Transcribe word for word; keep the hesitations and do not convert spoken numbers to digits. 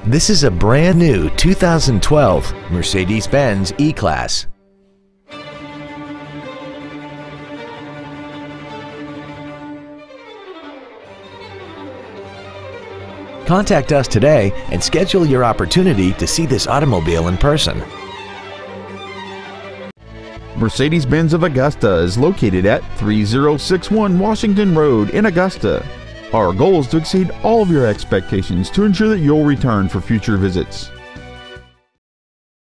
This is a brand new two thousand twelve Mercedes-Benz E Class. Contact us today and schedule your opportunity to see this automobile in person. Mercedes-Benz of Augusta is located at three zero six one Washington Road in Augusta. Our goal is to exceed all of your expectations to ensure that you'll return for future visits.